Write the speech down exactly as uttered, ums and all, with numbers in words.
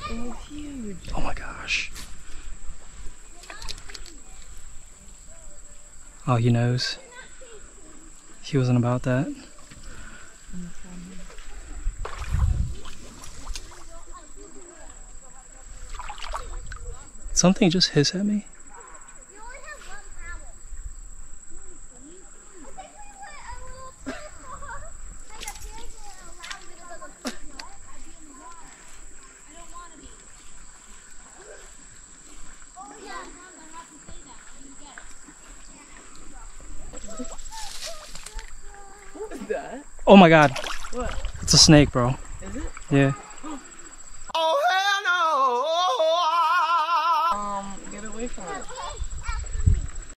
was huge. Oh my gosh. Oh, he knows. He wasn't about that. Something just hissed at me. What was that? Oh my god. What? It's a snake, bro. Is it? Yeah.